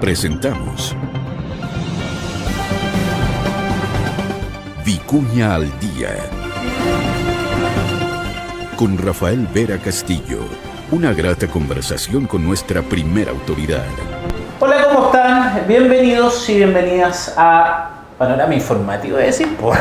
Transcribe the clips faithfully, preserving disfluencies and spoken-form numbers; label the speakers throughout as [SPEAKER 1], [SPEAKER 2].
[SPEAKER 1] Presentamos Vicuña al Día con Rafael Vera Castillo. Una grata conversación con nuestra primera autoridad.
[SPEAKER 2] Hola, ¿cómo están? Bienvenidos y bienvenidas a Panorama Informativo, es decir, por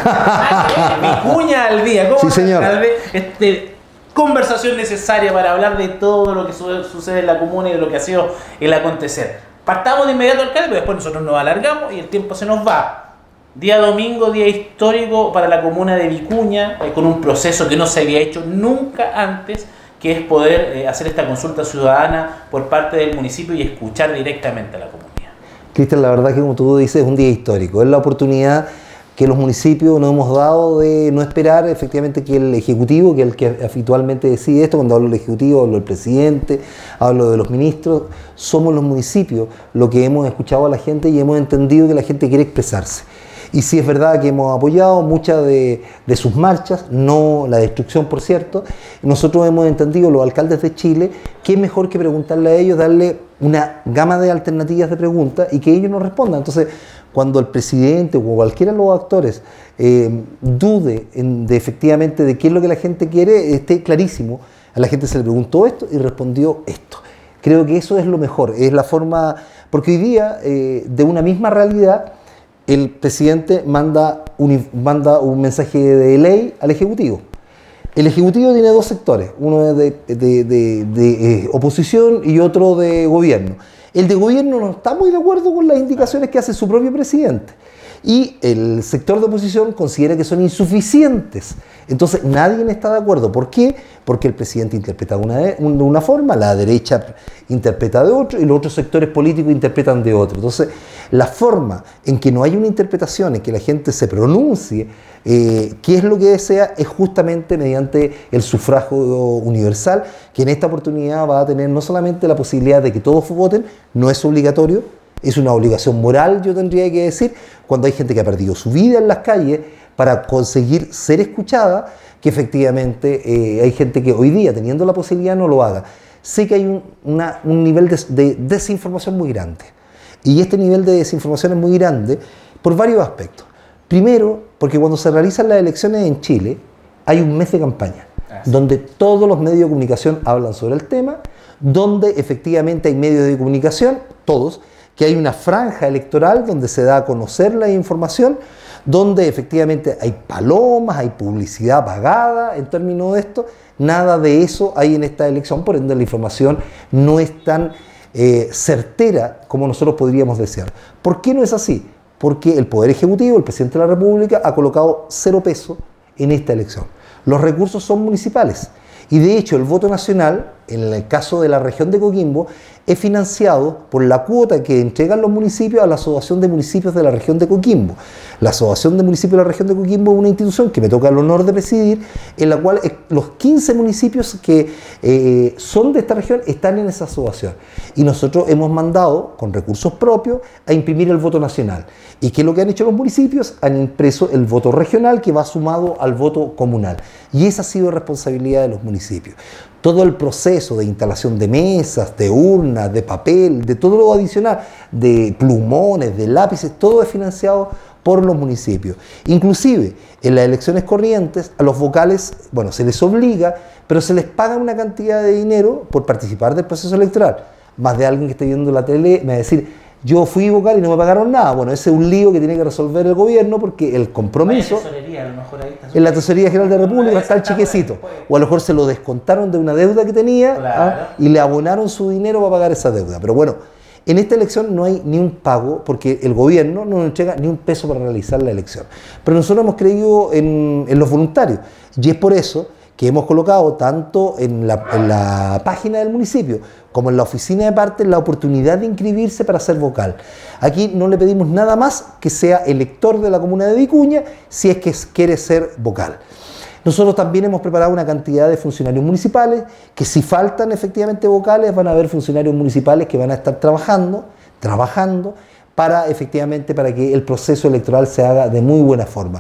[SPEAKER 2] Vicuña al Día. ¿Cómo
[SPEAKER 3] sí, señor.
[SPEAKER 2] Este, conversación necesaria para hablar de todo lo que su sucede en la comuna y de lo que ha sido el acontecer. Partamos de inmediato, alcalde, pero después nosotros nos alargamos y el tiempo se nos va. Día domingo, día histórico para la comuna de Vicuña, eh, con un proceso que no se había hecho nunca antes, que es poder eh, hacer esta consulta ciudadana por parte del municipio y escuchar directamente a la comunidad.
[SPEAKER 3] Cristian, la verdad que como tú dices, es un día histórico. Es la oportunidad que los municipios nos hemos dado de no esperar efectivamente que el Ejecutivo, que es el que habitualmente decide esto. Cuando hablo del Ejecutivo, hablo del presidente, hablo de los ministros. Somos los municipios lo que hemos escuchado a la gente y hemos entendido que la gente quiere expresarse. Y sí es verdad que hemos apoyado muchas de, de sus marchas, no la destrucción, por cierto. Nosotros hemos entendido, los alcaldes de Chile, que es mejor que preguntarle a ellos, darle una gama de alternativas de preguntas y que ellos nos respondan. Entonces, cuando el presidente o cualquiera de los actores eh, dude en, de efectivamente de qué es lo que la gente quiere, esté clarísimo. A la gente se le preguntó esto y respondió esto. Creo que eso es lo mejor, es la forma, porque hoy día eh, de una misma realidad el presidente manda un, manda un mensaje de ley al Ejecutivo. El Ejecutivo tiene dos sectores, uno de, de, de, de, de eh, oposición y otro de gobierno. El de gobierno no está muy de acuerdo con las indicaciones que hace su propio presidente. Y el sector de oposición considera que son insuficientes. Entonces nadie está de acuerdo. ¿Por qué? Porque el presidente interpreta de una, de una forma, la derecha interpreta de otro y los otros sectores políticos interpretan de otro. Entonces la forma en que no hay una interpretación, en que la gente se pronuncie eh, qué es lo que desea, es justamente mediante el sufragio universal, que en esta oportunidad va a tener no solamente la posibilidad de que todos voten, no es obligatorio, es una obligación moral, yo tendría que decir, cuando hay gente que ha perdido su vida en las calles para conseguir ser escuchada, que efectivamente eh, hay gente que hoy día, teniendo la posibilidad, no lo haga. Sé que hay un, una, un nivel de, de desinformación muy grande. Y este nivel de desinformación es muy grande por varios aspectos. Primero, porque cuando se realizan las elecciones en Chile, hay un mes de campaña, ah, sí, donde todos los medios de comunicación hablan sobre el tema, donde efectivamente hay medios de comunicación, todos, que hay una franja electoral donde se da a conocer la información, donde efectivamente hay palomas, hay publicidad pagada en términos de esto. Nada de eso hay en esta elección, por ende la información no es tan eh, certera como nosotros podríamos desear. ¿Por qué no es así? Porque el Poder Ejecutivo, el Presidente de la República, ha colocado cero peso en esta elección. Los recursos son municipales. Y de hecho el voto nacional, en el caso de la región de Coquimbo, es financiado por la cuota que entregan los municipios a la Asociación de Municipios de la región de Coquimbo. La Asociación de Municipios de la región de Coquimbo es una institución que me toca el honor de presidir, en la cual los quince municipios que eh, son de esta región están en esa asociación. Y nosotros hemos mandado, con recursos propios, a imprimir el voto nacional. ¿Y qué es lo que han hecho los municipios? Han impreso el voto regional que va sumado al voto comunal. Y esa ha sido responsabilidad de los municipios. Todo el proceso de instalación de mesas, de urnas, de papel, de todo lo adicional, de plumones, de lápices, todo es financiado por los municipios. Inclusive, en las elecciones corrientes, a los vocales, bueno, se les obliga, pero se les paga una cantidad de dinero por participar del proceso electoral. Más de alguien que esté viendo la tele me va a decir, yo fui vocal y no me pagaron nada. Bueno, ese es un lío que tiene que resolver el gobierno porque el compromiso...
[SPEAKER 2] Tesorería, a lo mejor ahí está,
[SPEAKER 3] en la Tesorería General de la República está el chiquecito. O a lo mejor se lo descontaron de una deuda que tenía, claro, ¿ah? Y le abonaron su dinero para pagar esa deuda. Pero bueno, en esta elección no hay ni un pago porque el gobierno no nos entrega ni un peso para realizar la elección. Pero nosotros hemos creído en, en los voluntarios y es por eso que hemos colocado tanto en la, en la página del municipio como en la oficina de partes la oportunidad de inscribirse para ser vocal. Aquí no le pedimos nada más que sea elector de la comuna de Vicuña si es que quiere ser vocal. Nosotros también hemos preparado una cantidad de funcionarios municipales que si faltan efectivamente vocales van a haber funcionarios municipales que van a estar trabajando, trabajando para efectivamente para que el proceso electoral se haga de muy buena forma.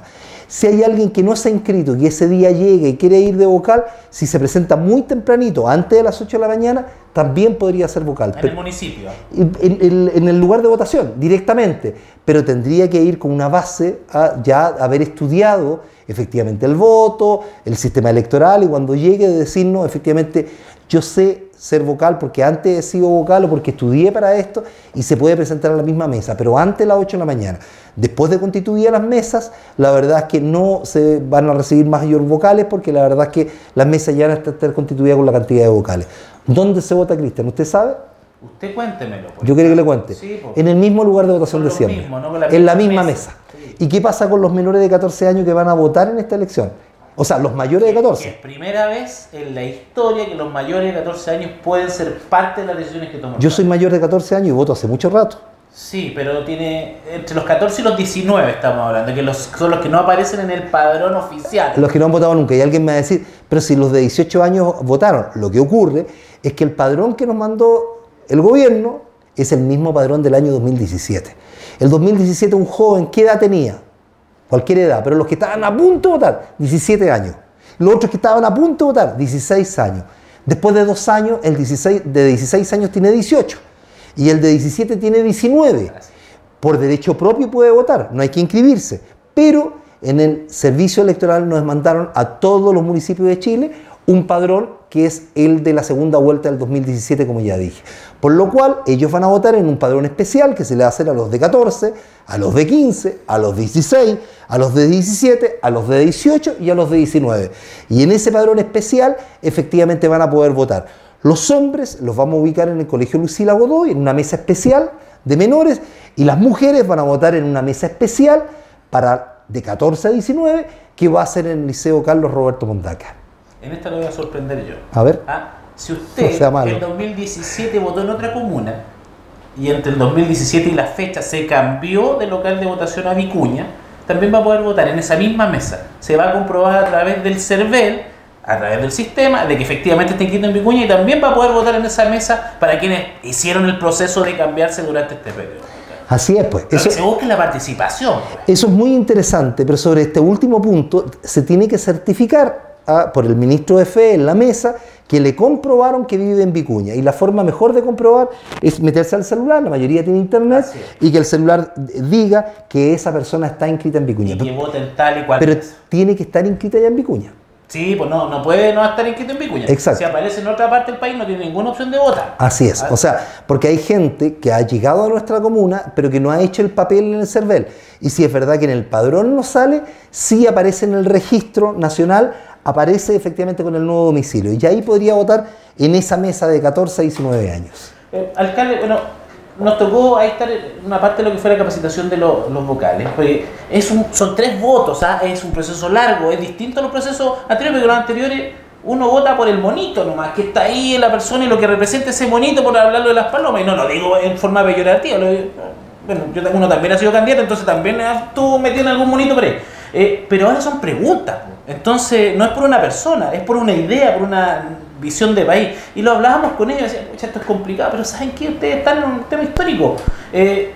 [SPEAKER 3] Si hay alguien que no se ha inscrito, que ese día llega y quiere ir de vocal, si se presenta muy tempranito, antes de las ocho de la mañana, también podría ser vocal.
[SPEAKER 2] En el municipio.
[SPEAKER 3] En, en, en el lugar de votación, directamente. Pero tendría que ir con una base a ya haber estudiado efectivamente el voto, el sistema electoral, y cuando llegue de decirnos efectivamente, yo sé ser vocal porque antes he sido vocal o porque estudié para esto, y se puede presentar a la misma mesa, pero antes de las ocho de la mañana. Después de constituir las mesas, la verdad es que no se van a recibir mayor vocales, porque la verdad es que las mesas ya van a estar constituidas con la cantidad de vocales. ¿Dónde se vota, Cristian? ¿Usted sabe?
[SPEAKER 2] Usted cuéntemelo.
[SPEAKER 3] Yo quiero que le cuente.
[SPEAKER 2] Sí,
[SPEAKER 3] en el mismo lugar de votación de siempre.
[SPEAKER 2] Mismo, ¿no? la
[SPEAKER 3] en la misma
[SPEAKER 2] mesa.
[SPEAKER 3] mesa. Sí. ¿Y qué pasa con los menores de catorce años que van a votar en esta elección? O sea, los mayores de catorce.
[SPEAKER 2] Es primera vez en la historia que los mayores de catorce años pueden ser parte de las decisiones que toman.
[SPEAKER 3] Yo soy mayor de catorce años y voto hace mucho rato.
[SPEAKER 2] Sí, pero tiene entre los catorce y los diecinueve estamos hablando, que los, son los que no aparecen en el padrón oficial.
[SPEAKER 3] Los que no han votado nunca. Y alguien me va a decir, pero si los de dieciocho años votaron, lo que ocurre es que el padrón que nos mandó el gobierno es el mismo padrón del año dos mil diecisiete. El dos mil diecisiete un joven, ¿qué edad tenía? Cualquier edad, pero los que estaban a punto de votar, diecisiete años. Los otros que estaban a punto de votar, dieciséis años. Después de dos años, el dieciséis, de dieciséis años tiene dieciocho. Y el de diecisiete tiene diecinueve. Por derecho propio puede votar, no hay que inscribirse. Pero en el servicio electoral nos mandaron a todos los municipios de Chile un padrón que es el de la segunda vuelta del dos mil diecisiete, como ya dije. Por lo cual, ellos van a votar en un padrón especial que se le va a hacer a los de catorce, a los de quince, a los de dieciséis, a los de diecisiete, a los de dieciocho y a los de diecinueve. Y en ese padrón especial, efectivamente van a poder votar. Los hombres los vamos a ubicar en el Colegio Lucila Godoy, en una mesa especial de menores, y las mujeres van a votar en una mesa especial para de catorce a diecinueve, que va a ser en el Liceo Carlos Roberto Mondaca.
[SPEAKER 2] En esta lo voy a sorprender yo.
[SPEAKER 3] A ver.
[SPEAKER 2] ¿Ah? Si usted
[SPEAKER 3] no
[SPEAKER 2] en el dos mil diecisiete votó en otra comuna, y entre el dos mil diecisiete y la fecha se cambió de local de votación a Vicuña, también va a poder votar en esa misma mesa. Se va a comprobar a través del CERVEL, a través del sistema, de que efectivamente está inscrito en Vicuña, y también va a poder votar en esa mesa para quienes hicieron el proceso de cambiarse durante este periodo.
[SPEAKER 3] Así es, pues.
[SPEAKER 2] Eso, se busca la participación. Pues.
[SPEAKER 3] Eso es muy interesante, pero sobre este último punto se tiene que certificar a, por el ministro de Fe en la mesa que le comprobaron que vive en Vicuña. Y la forma mejor de comprobar es meterse al celular, la mayoría tiene internet, y que el celular diga que esa persona está inscrita en Vicuña.
[SPEAKER 2] Y que vote en tal y cual.
[SPEAKER 3] Pero tiene que estar inscrita ya en Vicuña.
[SPEAKER 2] Sí, pues no, no puede no estar inscrito en Vicuña.
[SPEAKER 3] Exacto.
[SPEAKER 2] Si aparece en otra parte del país no tiene ninguna opción de votar.
[SPEAKER 3] Así es. O sea, porque hay gente que ha llegado a nuestra comuna, pero que no ha hecho el papel en el CERVEL. Y si es verdad que en el padrón no sale, sí aparece en el registro nacional, aparece efectivamente con el nuevo domicilio. Y ahí podría votar en esa mesa de catorce a diecinueve años.
[SPEAKER 2] Eh, alcalde, bueno, nos tocó ahí estar una parte de lo que fue la capacitación de lo, los vocales. Porque es un, son tres votos, ¿ah? Es un proceso largo, es distinto a los procesos anteriores, porque los anteriores uno vota por el monito nomás, que está ahí la persona y lo que representa ese monito, por hablarlo de las palomas. Y no lo digo en forma peyorativa. Lo, bueno, yo, uno también ha sido candidato, entonces también estuvo metido en algún monito por ahí. Eh, pero ahora son preguntas. Entonces no es por una persona, es por una idea, por una visión de país. Y lo hablábamos con ellos, decían, esto es complicado, pero ¿saben qué? Ustedes están en un tema histórico. Eh,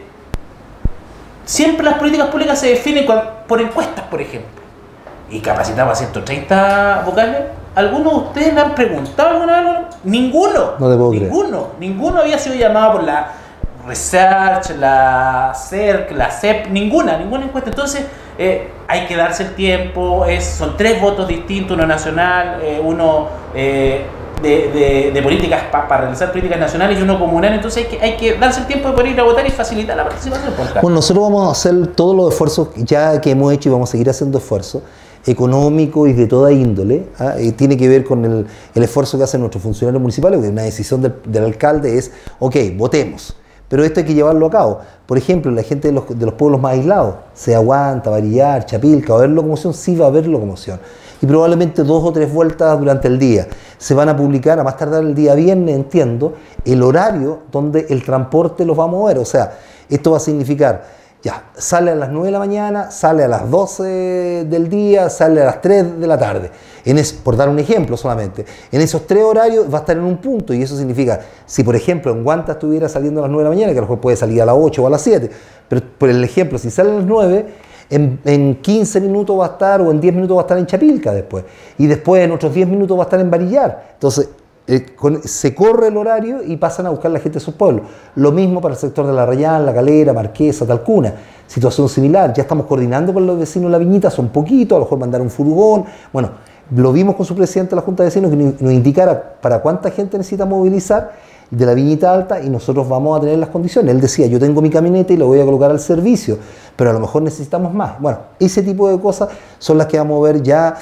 [SPEAKER 2] siempre las políticas públicas se definen por encuestas, por ejemplo. Y capacitamos a ciento treinta vocales. ¿Algunos de ustedes le han preguntado alguna vez? Ninguno.
[SPEAKER 3] No te puedo creer.
[SPEAKER 2] Ninguno. Ninguno había sido llamado por la Research, la C E R C, la C E P, ninguna, ninguna encuesta. Entonces, eh, hay que darse el tiempo. Es, son tres votos distintos, uno nacional, eh, uno eh, de, de, de políticas pa, para realizar políticas nacionales y uno comunal. Entonces, hay que, hay que darse el tiempo de poder ir a votar y facilitar la participación.
[SPEAKER 3] Bueno, nosotros vamos a hacer todos los esfuerzos ya que hemos hecho y vamos a seguir haciendo esfuerzos económico y de toda índole, ¿ah? Y tiene que ver con el, el esfuerzo que hacen nuestros funcionarios municipales, porque una decisión del, del alcalde es, ok, votemos, pero esto hay que llevarlo a cabo. Por ejemplo, la gente de los, de los pueblos más aislados, sea Huanta, Varillar, Chapilca, va a haber locomoción, sí va a haber locomoción. Y probablemente dos o tres vueltas durante el día. Se van a publicar, a más tardar el día viernes, entiendo, el horario donde el transporte los va a mover. O sea, esto va a significar, ya, sale a las nueve de la mañana, sale a las doce del día, sale a las tres de la tarde. En es, por dar un ejemplo solamente. En esos tres horarios va a estar en un punto, y eso significa, si por ejemplo en Huanta estuviera saliendo a las nueve de la mañana, que a lo mejor puede salir a las ocho o a las siete, pero por el ejemplo, si sale a las nueve, en, en quince minutos va a estar o en diez minutos va a estar en Chapilca después. Y después en otros diez minutos va a estar en Varillar. Entonces, eh, con, se corre el horario y pasan a buscar la gente de sus pueblos. Lo mismo para el sector de La Rayán, La Calera, Marquesa, Talcuna. Situación similar. Ya estamos coordinando con los vecinos de La Viñita, son poquitos, a lo mejor mandar un furgón. Bueno, lo vimos con su presidente de la Junta de Vecinos que nos indicara para cuánta gente necesita movilizar de La Viñita Alta y nosotros vamos a tener las condiciones. Él decía, yo tengo mi camioneta y lo voy a colocar al servicio, pero a lo mejor necesitamos más. Bueno, ese tipo de cosas son las que vamos a ver ya,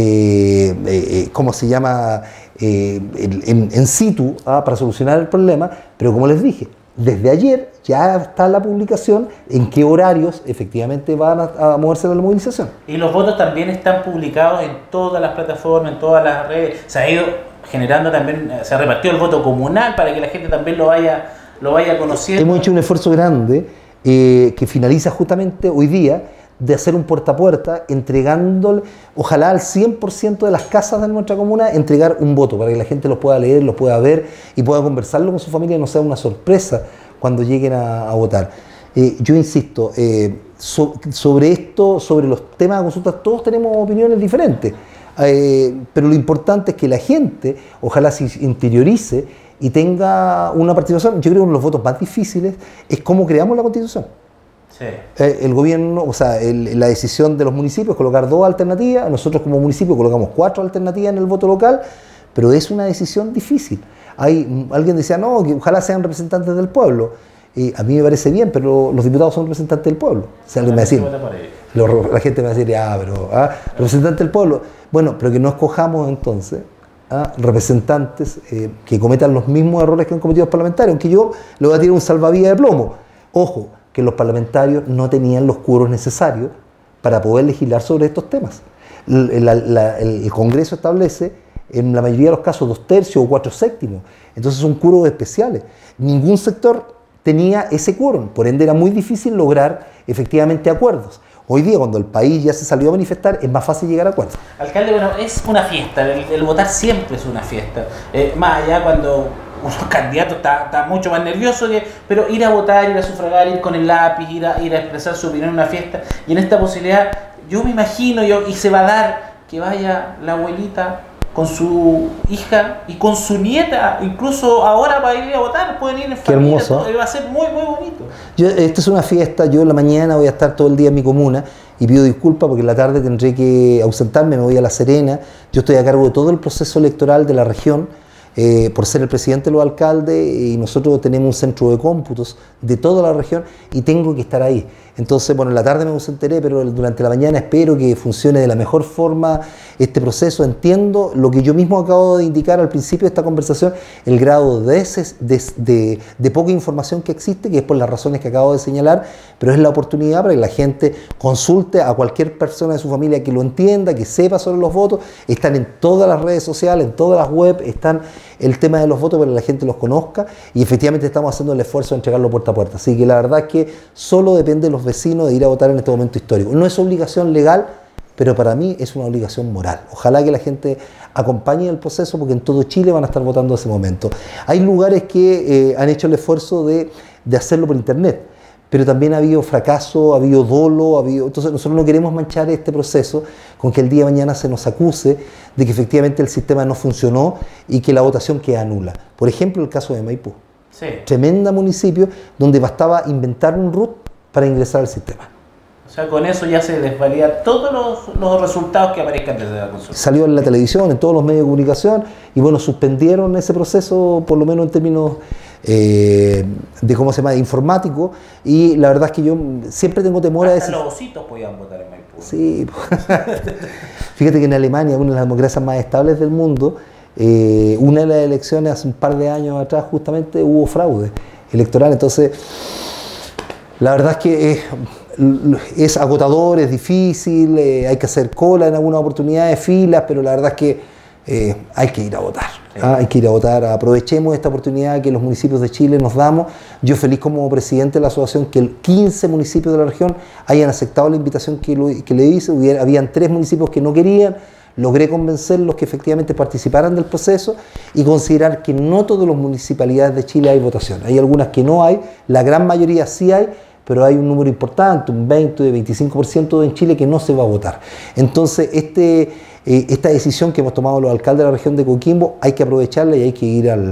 [SPEAKER 3] eh, eh, ¿cómo se llama? Eh, en, en situ, ¿ah? Para solucionar el problema, pero como les dije, desde ayer ya está la publicación en qué horarios efectivamente van a, a moverse la movilización.
[SPEAKER 2] Y los votos también están publicados en todas las plataformas, en todas las redes. Se ha ido generando también, se ha repartido el voto comunal para que la gente también lo vaya, lo vaya conociendo.
[SPEAKER 3] Hemos hecho un esfuerzo grande eh, que finaliza justamente hoy día de hacer un puerta a puerta, entregándole, ojalá al cien por ciento de las casas de nuestra comuna, entregar un voto para que la gente lo pueda leer, lo pueda ver y pueda conversarlo con su familia y no sea una sorpresa cuando lleguen a, a votar. Eh, yo insisto, eh, so, sobre esto, sobre los temas de consulta, todos tenemos opiniones diferentes, eh, pero lo importante es que la gente, ojalá se interiorice y tenga una participación. Yo creo que uno de los votos más difíciles es cómo creamos la Constitución. Sí. Eh, el gobierno, o sea, el, la decisión de los municipios es colocar dos alternativas, nosotros como municipio colocamos cuatro alternativas en el voto local, pero es una decisión difícil. Hay, alguien decía, no, que ojalá sean representantes del pueblo. Eh, a mí me parece bien, pero los diputados son representantes del pueblo. O sea, alguien me va a decir, lo, la gente me va a decir, ah, pero, ah, representantes del pueblo. Bueno, pero que no escojamos entonces a representantes eh, que cometan los mismos errores que han cometido los parlamentarios, aunque yo le voy a tirar un salvavidas de plomo. Ojo, que los parlamentarios no tenían los quórum necesarios para poder legislar sobre estos temas. La, la, el Congreso establece en la mayoría de los casos dos tercios o cuatro séptimos, entonces son quórum especiales. Ningún sector tenía ese quórum, por ende era muy difícil lograr efectivamente acuerdos. Hoy día, cuando el país ya se salió a manifestar, es más fácil llegar a acuerdos.
[SPEAKER 2] Alcalde, bueno, es una fiesta, el, el votar siempre es una fiesta, eh, más allá cuando unos candidatos está, está mucho más nervioso, que, pero ir a votar, ir a sufragar, ir con el lápiz, ir a, ir a expresar su opinión en una fiesta, y en esta posibilidad, yo me imagino, yo, y se va a dar que vaya la abuelita con su hija y con su nieta, incluso ahora para ir a votar, pueden ir en
[SPEAKER 3] Qué
[SPEAKER 2] familia,
[SPEAKER 3] hermoso.
[SPEAKER 2] todo, va a ser muy, muy bonito.
[SPEAKER 3] Yo, esta es una fiesta, yo en la mañana voy a estar todo el día en mi comuna, y pido disculpas porque en la tarde tendré que ausentarme, me voy a La Serena, yo estoy a cargo de todo el proceso electoral de la región, Eh, por ser el presidente de los alcaldes, y nosotros tenemos un centro de cómputos de toda la región y tengo que estar ahí. Entonces, bueno, en la tarde me ausentaré, pero durante la mañana espero que funcione de la mejor forma este proceso. Entiendo lo que yo mismo acabo de indicar al principio de esta conversación, el grado de, de, de, de poca información que existe, que es por las razones que acabo de señalar, pero es la oportunidad para que la gente consulte a cualquier persona de su familia que lo entienda, que sepa sobre los votos. Están en todas las redes sociales, en todas las webs, están el tema de los votos para que la gente los conozca, y efectivamente estamos haciendo el esfuerzo de entregarlo puerta a puerta. Así que la verdad es que solo depende de los vecinos de ir a votar en este momento histórico. No es obligación legal, pero para mí es una obligación moral. Ojalá que la gente acompañe el proceso, porque en todo Chile van a estar votando en ese momento. Hay lugares que eh, han hecho el esfuerzo de, de hacerlo por internet, pero también ha habido fracaso, ha habido dolo, ha habido... Entonces nosotros no queremos manchar este proceso con que el día de mañana se nos acuse de que efectivamente el sistema no funcionó y que la votación queda nula. Por ejemplo, el caso de Maipú.
[SPEAKER 2] Sí.
[SPEAKER 3] Tremenda municipio donde bastaba inventar un R U T para ingresar al sistema.
[SPEAKER 2] O sea, con eso ya se desvalida todos los, los resultados que aparezcan desde la consulta.
[SPEAKER 3] Salió en la televisión, en todos los medios de comunicación, y bueno, suspendieron ese proceso, por lo menos en términos eh, de, ¿cómo se llama?, informático, y la verdad es que yo siempre tengo temor
[SPEAKER 2] Hasta
[SPEAKER 3] a decir...
[SPEAKER 2] los ositos podían votar en Maipú.
[SPEAKER 3] Sí. Fíjate que en Alemania, una de las democracias más estables del mundo, eh, una de las elecciones hace un par de años atrás justamente hubo fraude electoral, entonces la verdad es que es, es agotador, es difícil, eh, hay que hacer cola en algunas oportunidades, filas, pero la verdad es que eh, hay que ir a votar, sí. ¿ah? Hay que ir a votar, aprovechemos esta oportunidad que los municipios de Chile nos damos. Yo feliz como presidente de la asociación que quince municipios de la región hayan aceptado la invitación que, lo, que le hice. Hubiera, habían tres municipios que no querían, logré convencerlos que efectivamente participaran del proceso y considerar que no todas las municipalidades de Chile hay votación. Hay algunas que no hay, la gran mayoría sí hay, pero hay un número importante, un veinte, veinticinco por ciento en Chile que no se va a votar. Entonces, este, eh, esta decisión que hemos tomado los alcaldes de la región de Coquimbo hay que aprovecharla y hay que ir al,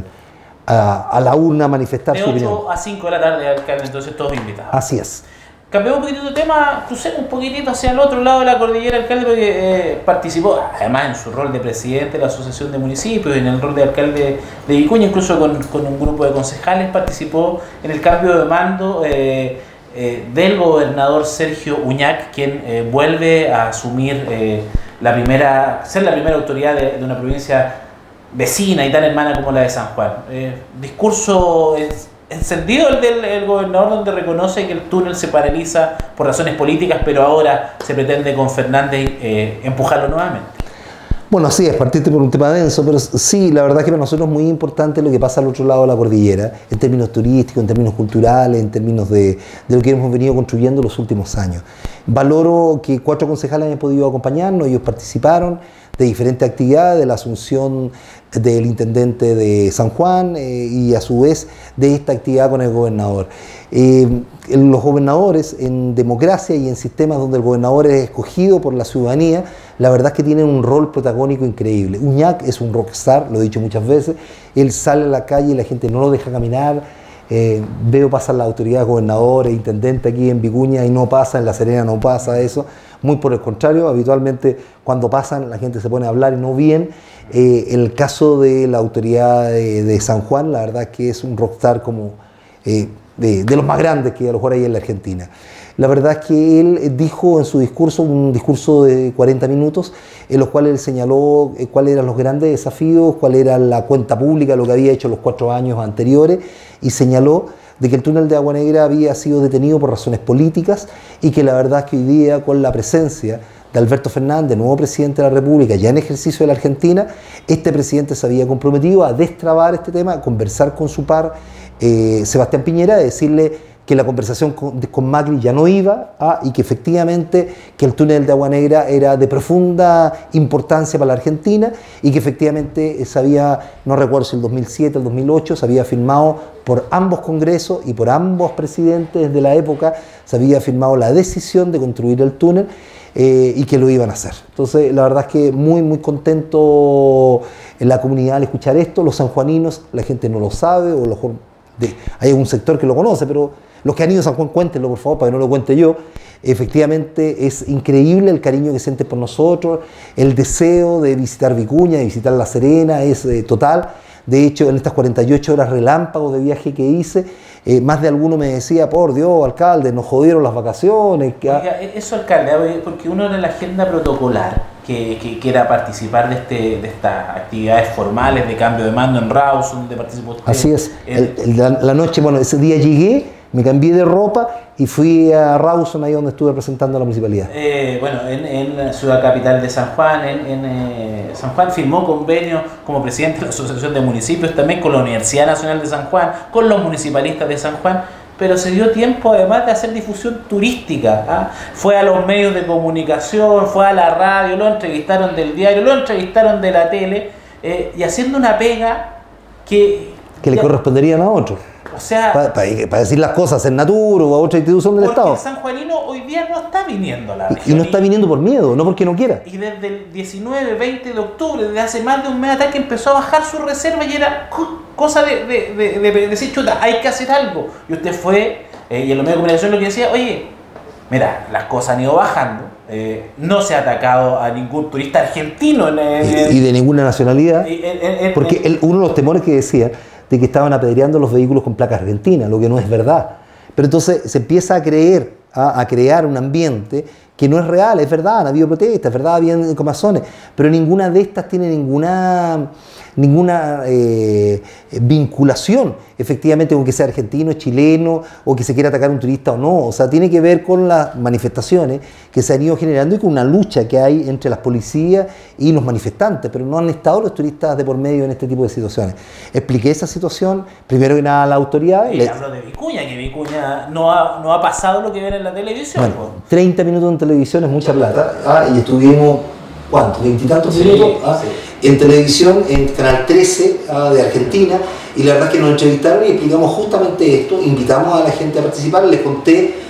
[SPEAKER 3] a, a la urna a manifestar
[SPEAKER 2] de
[SPEAKER 3] su opinión.
[SPEAKER 2] ocho a cinco de la tarde, alcalde, entonces todos invitados.
[SPEAKER 3] Así es.
[SPEAKER 2] Cambiamos un poquitito de tema, crucemos un poquitito hacia el otro lado de la cordillera, alcalde, porque eh, participó, además en su rol de presidente de la Asociación de Municipios, en el rol de alcalde de Vicuña, incluso con, con un grupo de concejales, participó en el cambio de mando eh, eh, del gobernador Sergio Uñac, quien eh, vuelve a asumir eh, la primera, ser la primera autoridad de, de una provincia vecina y tan hermana como la de San Juan. Eh, discurso es, encendido el del el gobernador, donde reconoce que el túnel se paraliza por razones políticas, pero ahora se pretende con Fernández eh, empujarlo nuevamente.
[SPEAKER 3] Bueno, sí, es partirte por un tema denso, pero sí, la verdad es que para nosotros es muy importante lo que pasa al otro lado de la cordillera, en términos turísticos, en términos culturales, en términos de, de lo que hemos venido construyendo los últimos años. Valoro que cuatro concejales hayan podido acompañarnos, ellos participaron de diferentes actividades, de la asunción del intendente de San Juan eh, y a su vez de esta actividad con el gobernador. Eh, los gobernadores en democracia y en sistemas donde el gobernador es escogido por la ciudadanía, la verdad es que tienen un rol protagónico increíble. Uñac es un rockstar, lo he dicho muchas veces, él sale a la calle y la gente no lo deja caminar. Eh, veo pasar la autoridad de gobernador e intendente aquí en Vicuña y no pasa, en La Serena no pasa eso, muy por el contrario, habitualmente cuando pasan la gente se pone a hablar y no bien. Eh, el caso de la autoridad de, de San Juan, la verdad es que es un rockstar como eh, de, de los más grandes que a lo mejor hay en la Argentina. La verdad es que él dijo en su discurso, un discurso de cuarenta minutos, en los cuales él señaló cuáles eran los grandes desafíos, cuál era la cuenta pública, lo que había hecho los cuatro años anteriores, y señaló de que el túnel de Agua Negra había sido detenido por razones políticas y que la verdad es que hoy día, con la presencia de Alberto Fernández, nuevo presidente de la República, ya en ejercicio de la Argentina, este presidente se había comprometido a destrabar este tema, a conversar con su par, eh, Sebastián Piñera, a decirle que la conversación con, con Macri ya no iba ah, y que efectivamente que el túnel de Agua Negra era de profunda importancia para la Argentina y que efectivamente se había, no recuerdo si el dos mil siete o el dos mil ocho, se había firmado por ambos congresos y por ambos presidentes de la época, se había firmado la decisión de construir el túnel eh, y que lo iban a hacer. Entonces la verdad es que muy muy contento en la comunidad al escuchar esto. Los sanjuaninos, la gente no lo sabe o lo, de, hay un sector que lo conoce, pero los que han ido a San Juan, cuéntenlo por favor, para que no lo cuente yo. Efectivamente es increíble el cariño que sienten por nosotros, el deseo de visitar Vicuña, de visitar La Serena, es eh, total. De hecho, en estas cuarenta y ocho horas relámpagos de viaje que hice, eh, más de alguno me decía, por Dios, alcalde, nos jodieron las vacaciones. Que...
[SPEAKER 2] Oiga, eso, alcalde, porque uno en la agenda protocolar que, que quiera participar de, este, de estas actividades formales de cambio de mando en Rawson, donde participó usted.
[SPEAKER 3] Así es.
[SPEAKER 2] El,
[SPEAKER 3] el, la, la noche, bueno, ese día llegué, me cambié de ropa y fui a Rawson, ahí donde estuve representando a la municipalidad.
[SPEAKER 2] Eh, bueno, en, en la ciudad capital de San Juan, en, en eh, San Juan firmó convenio como presidente de la Asociación de Municipios, también con la Universidad Nacional de San Juan, con los municipalistas de San Juan, pero se dio tiempo además de hacer difusión turística. ¿ah? Fue a los medios de comunicación, fue a la radio, lo entrevistaron del diario, lo entrevistaron de la tele, eh, y haciendo una pega que...
[SPEAKER 3] Que le corresponderían a otros.
[SPEAKER 2] O sea,
[SPEAKER 3] para pa, pa decir las cosas en Naturo o a otra institución del
[SPEAKER 2] porque
[SPEAKER 3] Estado.
[SPEAKER 2] El sanjuanino hoy día no está viniendo a la región.
[SPEAKER 3] Y, y no está viniendo por miedo, no porque no quiera.
[SPEAKER 2] Y desde el diecinueve, veinte de octubre, desde hace más de un mes atrás, que empezó a bajar su reserva y era cosa de, de, de, de, de decir, chuta, hay que hacer algo. Y usted fue, eh, y en los medios de comunicación lo que decía, oye, mira, las cosas han ido bajando, eh, no se ha atacado a ningún turista argentino. En, en,
[SPEAKER 3] y, y de ninguna nacionalidad.
[SPEAKER 2] En, en, en,
[SPEAKER 3] porque el, uno de los temores que decía, de que estaban apedreando los vehículos con placas argentinas, lo que no es verdad. Pero entonces se empieza a creer, a, a crear un ambiente que no es real, es verdad, han habido protestas, es verdad, habían comazones, pero ninguna de estas tiene ninguna, ninguna eh, vinculación efectivamente con que sea argentino, chileno, o que se quiera atacar a un turista o no. O sea, tiene que ver con las manifestaciones que se han ido generando y con una lucha que hay entre las policías y los manifestantes, pero no han estado los turistas de por medio en este tipo de situaciones. Expliqué esa situación, primero que nada a la autoridad.
[SPEAKER 2] Y le hablo de Vicuña, que Vicuña no ha, no ha pasado lo que ven en la televisión.
[SPEAKER 3] Bueno, treinta minutos en televisión es mucha plata, ah, y estuvimos, ¿cuánto? veintitantos sí, minutos ah, sí. en televisión, en Canal trece ah, de Argentina, y la verdad es que nos entrevistaron y explicamos justamente esto, invitamos a la gente a participar, les conté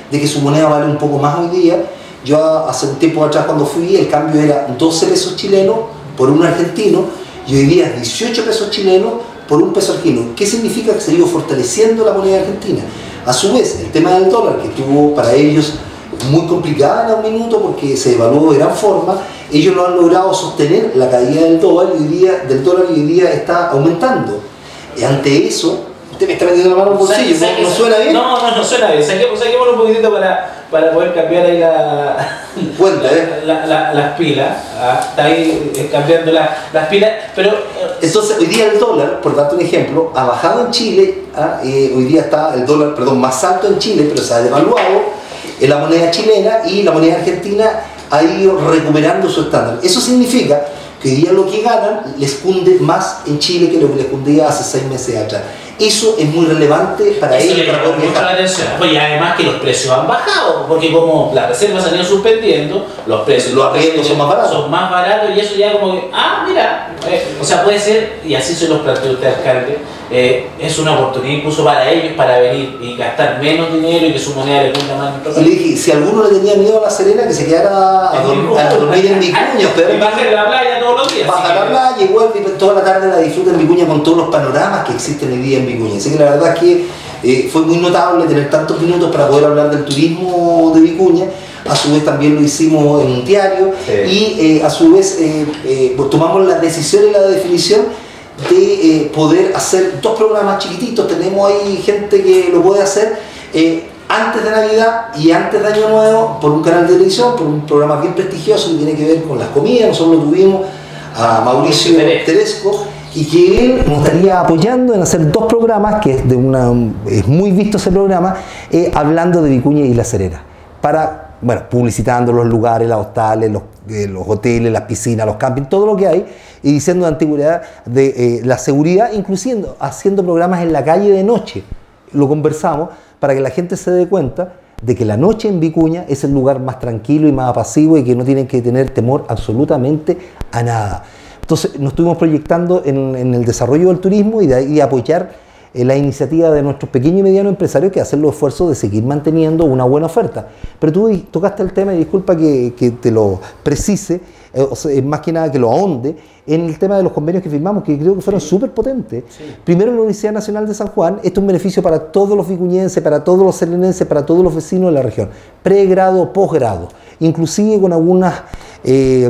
[SPEAKER 3] de que su moneda vale un poco más hoy día. Yo hace un tiempo atrás cuando fui, el cambio era doce pesos chilenos por un argentino y hoy día es dieciocho pesos chilenos por un peso argentino. ¿Qué significa? Que se ha ido fortaleciendo la moneda argentina. A su vez, el tema del dólar, que estuvo para ellos muy complicada en un minuto porque se devaluó de gran forma, ellos lo han logrado sostener la caída del dólar y hoy día, del dólar y hoy día está aumentando. Y ante eso, usted me está metiendo la mano en el bolsillo, ¿no, ¿no suena bien?
[SPEAKER 2] No, no, no suena bien. Saquemos, saquémoslo un poquitito para, para poder cambiar ahí la,
[SPEAKER 3] Cuenta, ¿eh?
[SPEAKER 2] la, la, las pilas. ¿Ah? Está ahí eh, cambiando la, las pilas. Pero,
[SPEAKER 3] entonces, hoy día el dólar, por darte un ejemplo, ha bajado en Chile. ¿Ah? Eh, hoy día está el dólar, perdón, más alto en Chile, pero se ha devaluado en la moneda chilena y la moneda argentina ha ido recuperando su estándar. Eso significa que hoy día lo que ganan les cunde más en Chile que lo que les cundía hace seis meses atrás. Eso es muy relevante para
[SPEAKER 2] eso
[SPEAKER 3] ellos.
[SPEAKER 2] le llama mucho la atención. Pues, y además que los precios han bajado, porque como las reservas se han ido suspendiendo, los precios
[SPEAKER 3] los arriendos son más baratos.
[SPEAKER 2] Son más baratos y eso ya como que, ah, mira, eh, o sea, puede ser, y así se los planteó usted, alcalde, eh, es una oportunidad incluso para ellos para venir y gastar menos dinero y que su moneda le cunda más.
[SPEAKER 3] Y le dije, si alguno le tenía miedo a La Serena, que se quedara a, dorm a dormir en Vicuña.
[SPEAKER 2] Y baja en la playa todos los días.
[SPEAKER 3] Baja a la playa y vuelve y toda la tarde la disfruta en Vicuña con todos los panoramas que existen hoy día en Vicuña. Así que la verdad es que eh, fue muy notable tener tantos minutos para poder hablar del turismo de Vicuña. A su vez también lo hicimos en un diario, sí. Y eh, a su vez eh, eh, pues tomamos la decisión y la definición de eh, poder hacer dos programas chiquititos. Tenemos ahí gente que lo puede hacer eh, antes de Navidad y antes de Año Nuevo por un canal de televisión, por un programa bien prestigioso que tiene que ver con las comidas. Nosotros lo tuvimos a Mauricio Teresco y que él nos estaría apoyando en hacer dos programas, que es, de una, es muy visto ese programa, eh, hablando de Vicuña y La Serena, para, bueno, publicitando los lugares, los hostales, los, eh, los hoteles, las piscinas, los campings, todo lo que hay, y diciendo de antigüedad de eh, la seguridad, inclusive haciendo programas en la calle de noche. Lo conversamos para que la gente se dé cuenta de que la noche en Vicuña es el lugar más tranquilo y más apacible y que no tienen que tener temor absolutamente a nada. Entonces nos estuvimos proyectando en, en el desarrollo del turismo y de ahí apoyar eh, la iniciativa de nuestros pequeños y medianos empresarios que hacen los esfuerzos de seguir manteniendo una buena oferta. Pero tú tocaste el tema, y disculpa que, que te lo precise, eh, o sea, más que nada que lo ahonde, en el tema de los convenios que firmamos, que creo que fueron sí. súper potentes. Sí. Primero, en la Universidad Nacional de San Juan, esto es un beneficio para todos los vicuñenses, para todos los serenenses, para todos los vecinos de la región, pregrado, posgrado, inclusive con algunos eh,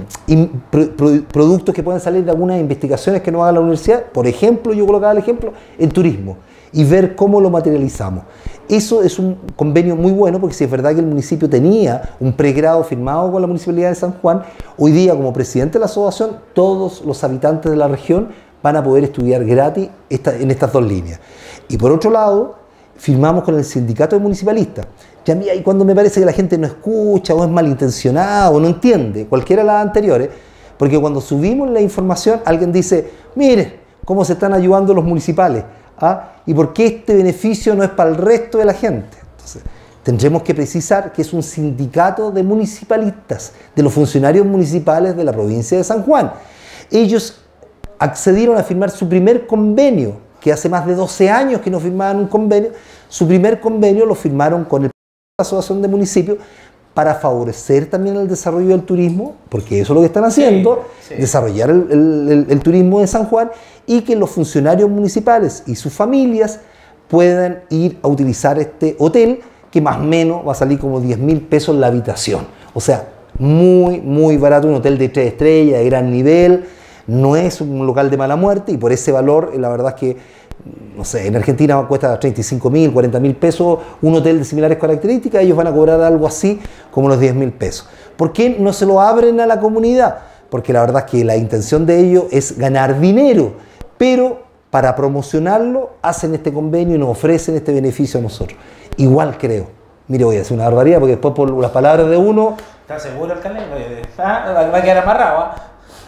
[SPEAKER 3] pro, pro, productos que pueden salir de algunas investigaciones que nos haga la universidad. Por ejemplo, yo colocaba el ejemplo, el turismo, y ver cómo lo materializamos. Eso es un convenio muy bueno, porque si es verdad que el municipio tenía un pregrado firmado con la Municipalidad de San Juan, hoy día como presidente de la asociación, todos los habitantes de la región van a poder estudiar gratis esta, en estas dos líneas. Y por otro lado, firmamos con el sindicato de municipalistas. Y a mí ahí cuando me parece que la gente no escucha o es malintencionada o no entiende, cualquiera de las anteriores, porque cuando subimos la información, alguien dice, mire cómo se están ayudando los municipales. ¿Ah? ¿Y por qué este beneficio no es para el resto de la gente? Entonces, tendremos que precisar que es un sindicato de municipalistas, de los funcionarios municipales de la provincia de San Juan. Ellos accedieron a firmar su primer convenio, que hace más de doce años que no firmaban un convenio. Su primer convenio lo firmaron con el la Asociación de Municipios para favorecer también el desarrollo del turismo, porque eso es lo que están haciendo, sí, sí. desarrollar el, el, el, el turismo de San Juan, y que los funcionarios municipales y sus familias puedan ir a utilizar este hotel, que más o menos va a salir como diez mil pesos la habitación. O sea, muy, muy barato, un hotel de tres estrellas, de gran nivel, no es un local de mala muerte, y por ese valor, la verdad es que, no sé, en Argentina cuesta treinta y cinco mil, cuarenta mil pesos un hotel de similares características, ellos van a cobrar algo así como los diez mil pesos. ¿Por qué no se lo abren a la comunidad? Porque la verdad es que la intención de ellos es ganar dinero, pero para promocionarlo hacen este convenio y nos ofrecen este beneficio a nosotros. Igual creo, mire, voy a hacer una barbaridad porque después por las palabras de uno...
[SPEAKER 2] ¿Estás seguro, alcalde? Ah, va a quedar amarrado, ¿eh?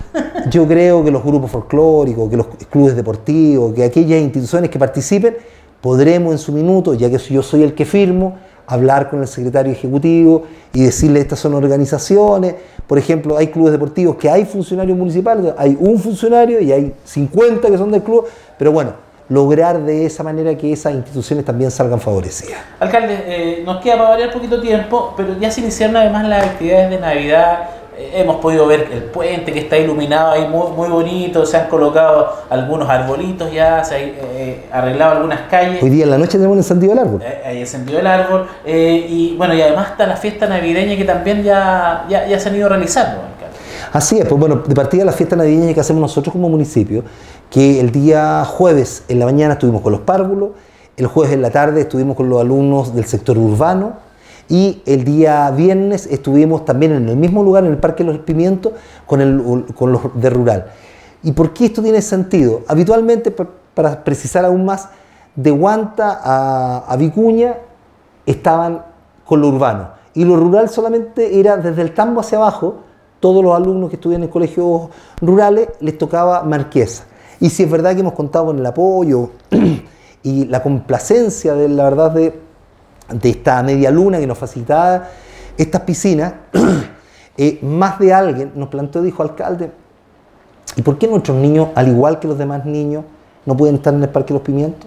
[SPEAKER 3] Yo creo que los grupos folclóricos, que los clubes deportivos, que aquellas instituciones que participen, podremos en su minuto, ya que yo soy el que firmo, hablar con el secretario ejecutivo y decirle estas son organizaciones. Por ejemplo, hay clubes deportivos que hay funcionarios municipales, hay un funcionario y hay cincuenta que son del club, pero bueno, lograr de esa manera que esas instituciones también salgan favorecidas.
[SPEAKER 2] Alcalde, eh, nos queda para variar poquito tiempo, pero ya se iniciaron además las actividades de Navidad. Eh, hemos podido ver el puente que está iluminado ahí muy, muy bonito, se han colocado algunos arbolitos ya, se han eh, arreglado algunas calles.
[SPEAKER 3] Hoy día en la noche tenemos el encendido del árbol.
[SPEAKER 2] Eh, hay encendido el árbol, eh, y bueno, y además está la fiesta navideña que también ya, ya, ya se han ido realizando, alcalde.
[SPEAKER 3] Así es, pues bueno, de partida la fiesta navideña que hacemos nosotros como municipio, que el día jueves en la mañana estuvimos con los párvulos, el jueves en la tarde estuvimos con los alumnos del sector urbano, y el día viernes estuvimos también en el mismo lugar, en el Parque de los Pimientos, con, el, con los de Rural. ¿Y por qué esto tiene sentido? Habitualmente, para precisar aún más, de Guanta a, a Vicuña estaban con lo urbano, y lo rural solamente era desde el Tambo hacia abajo. Todos los alumnos que estudian en colegios rurales les tocaba Marquesa. Y si es verdad que hemos contado con el apoyo y la complacencia de la verdad de de esta media luna que nos facilitaba estas piscinas, eh, más de alguien nos planteó, dijo, alcalde, ¿y por qué nuestros niños, al igual que los demás niños, no pueden estar en el Parque de los Pimientos?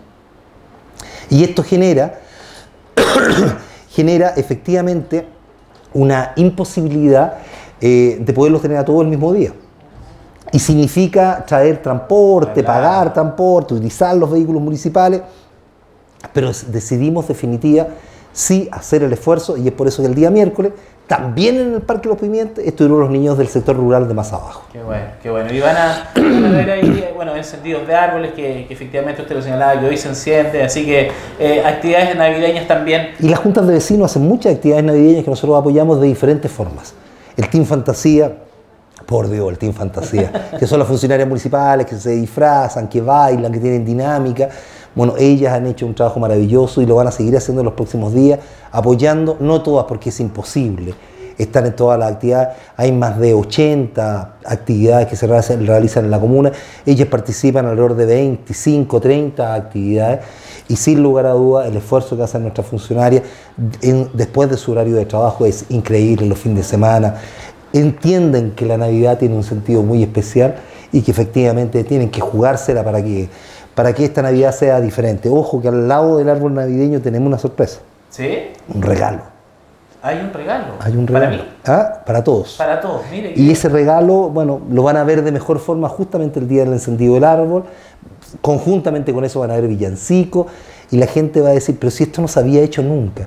[SPEAKER 3] Y esto genera, genera efectivamente una imposibilidad eh, de poderlos tener a todos el mismo día. Y significa traer transporte, pagar transporte, utilizar los vehículos municipales, pero decidimos definitiva sí hacer el esfuerzo, y es por eso que el día miércoles, también en el Parque de los Pimientos, estuvieron los niños del sector rural de más abajo.
[SPEAKER 2] Qué bueno, qué bueno. Y van a, van a ver ahí, bueno, encendidos de árboles, que, que efectivamente usted lo señalaba, que hoy se enciende, así que eh, actividades navideñas también.
[SPEAKER 3] Y las juntas de vecinos hacen muchas actividades navideñas que nosotros apoyamos de diferentes formas. El Team Fantasía, por Dios, el Team Fantasía, que son las funcionarias municipales que se disfrazan, que bailan, que tienen dinámica. Bueno, ellas han hecho un trabajo maravilloso y lo van a seguir haciendo en los próximos días, apoyando, no todas porque es imposible estar en todas las actividades. Hay más de ochenta actividades que se realizan en la comuna. Ellas participan alrededor de veinticinco, treinta actividades, y sin lugar a dudas el esfuerzo que hacen nuestras funcionarias en, después de su horario de trabajo es increíble. Los fines de semana entienden que la Navidad tiene un sentido muy especial y que efectivamente tienen que jugársela para que para que esta Navidad sea diferente. Ojo que al lado del árbol navideño tenemos una sorpresa.
[SPEAKER 2] ¿Sí?
[SPEAKER 3] Un regalo.
[SPEAKER 2] Hay un regalo.
[SPEAKER 3] Hay un regalo.
[SPEAKER 2] ¿Para mí?
[SPEAKER 3] ¿Ah? Para todos.
[SPEAKER 2] Para todos, mire.
[SPEAKER 3] Y ese regalo, bueno, lo van a ver de mejor forma justamente el día del encendido del árbol. Conjuntamente con eso van a ver villancicos, y la gente va a decir, pero si esto no se había hecho nunca.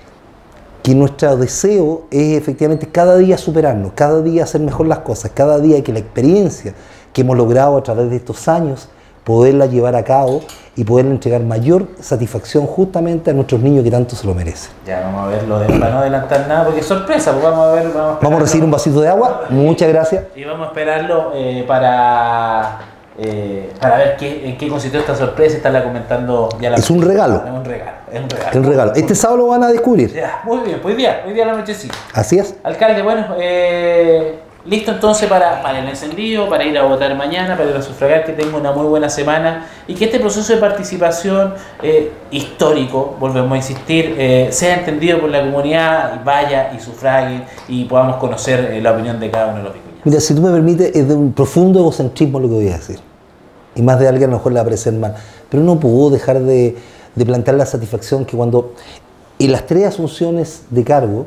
[SPEAKER 3] Que nuestro deseo es efectivamente cada día superarnos, cada día hacer mejor las cosas, cada día que la experiencia que hemos logrado a través de estos años, poderla llevar a cabo y poderle entregar mayor satisfacción justamente a nuestros niños que tanto se lo merecen.
[SPEAKER 2] Ya vamos a verlo de, para no adelantar nada, porque es sorpresa, pues vamos a ver. Vamos a,
[SPEAKER 3] vamos a recibir un vasito de agua, muchas gracias.
[SPEAKER 2] Y vamos a esperarlo eh, para, eh, para ver qué, en qué consistió esta sorpresa. Estarla comentando ya la.
[SPEAKER 3] Es un regalo.
[SPEAKER 2] Es un regalo, es un regalo.
[SPEAKER 3] Es un regalo. Este sábado lo van a descubrir.
[SPEAKER 2] Ya, muy bien, pues hoy día, hoy día a la nochecita.
[SPEAKER 3] Así es.
[SPEAKER 2] Alcalde, bueno, eh, listo entonces para, para el encendido, para ir a votar mañana, para ir a sufragar, que tenga una muy buena semana y que este proceso de participación eh, histórico, volvemos a insistir, eh, sea entendido por la comunidad, y vaya y sufrague y podamos conocer eh, la opinión de cada uno de los vicuñas.
[SPEAKER 3] Mira, si tú me permites, es de un profundo egocentrismo lo que voy a decir. Y más de alguien a lo mejor le va a parecer mal. Pero no puedo dejar de, de plantear la satisfacción que cuando en las tres asunciones de cargo,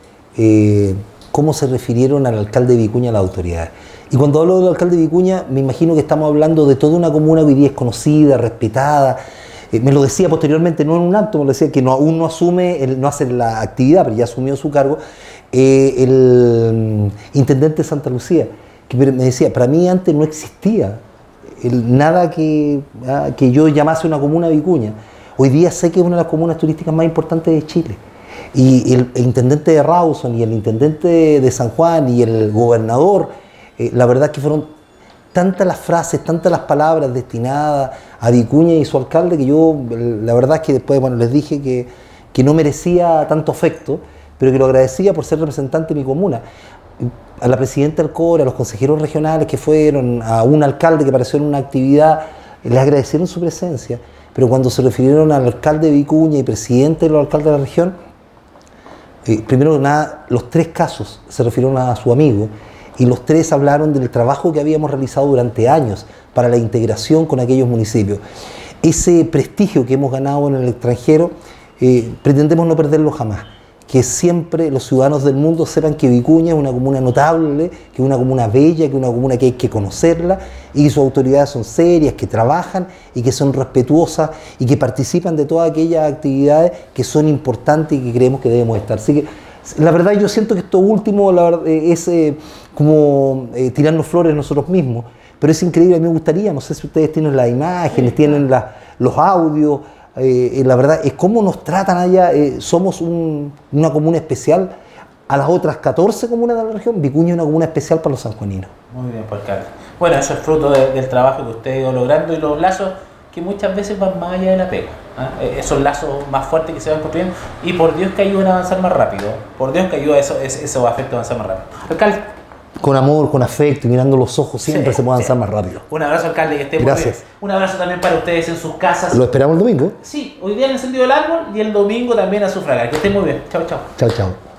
[SPEAKER 3] eh, cómo se refirieron al alcalde de Vicuña a las autoridades. Y cuando hablo del alcalde de Vicuña, me imagino que estamos hablando de toda una comuna que hoy día es conocida, respetada. Eh, me lo decía posteriormente, no en un acto, me lo decía que no, aún no asume, el, no hace la actividad, pero ya asumió su cargo, eh, el intendente de Santa Lucía, que me decía, para mí antes no existía el, nada que, ah, que yo llamase una comuna Vicuña. Hoy día sé que es una de las comunas turísticas más importantes de Chile. Y el, el intendente de Rawson y el intendente de San Juan y el gobernador, eh, la verdad que fueron tantas las frases, tantas las palabras destinadas a Vicuña y su alcalde, que yo la verdad es que después, bueno, les dije que, que no merecía tanto afecto, pero que lo agradecía por ser representante de mi comuna. A la presidenta del C O R E, a los consejeros regionales que fueron, a un alcalde que apareció en una actividad, les agradecieron su presencia, pero cuando se refirieron al alcalde de Vicuña y presidente de los alcaldes de la región, Eh, primero que nada, los tres casos se refirieron a su amigo y los tres hablaron del trabajo que habíamos realizado durante años para la integración con aquellos municipios. ese prestigio que hemos ganado en el extranjero, eh, pretendemos no perderlo jamás. Que siempre los ciudadanos del mundo sepan que Vicuña es una comuna notable, que es una comuna bella, que es una comuna que hay que conocerla y que sus autoridades son serias, que trabajan y que son respetuosas y que participan de todas aquellas actividades que son importantes y que creemos que debemos estar. Así que la verdad yo siento que esto último la verdad, es eh, como eh, tirarnos flores nosotros mismos, pero es increíble, a mí me gustaría, no sé si ustedes tienen las imágenes, tienen la, los audios. Eh, la verdad es cómo nos tratan allá. Eh, somos un, una comuna especial a las otras catorce comunas de la región. Vicuña es una comuna especial para los sanjuaninos.
[SPEAKER 2] Muy bien, pues alcalde. Bueno, eso es fruto de, del trabajo que usted ha ido logrando y los lazos que muchas veces van más allá de la pega, ¿eh? Esos lazos más fuertes que se van construyendo y por Dios que ayudan a avanzar más rápido, por Dios que ayuda a eso, esos afectos a avanzar más rápido. Alcalde.
[SPEAKER 3] Con amor, con afecto y mirando los ojos siempre sí, se puede avanzar sí. más rápido.
[SPEAKER 2] Un abrazo, alcalde, que esté muy bien. Un abrazo también para ustedes en sus casas.
[SPEAKER 3] ¿Lo esperamos el domingo?
[SPEAKER 2] Sí, hoy día en el encendido del árbol y el domingo también a sufragar. Que estén muy bien. Chao, chao.
[SPEAKER 3] Chao, chao.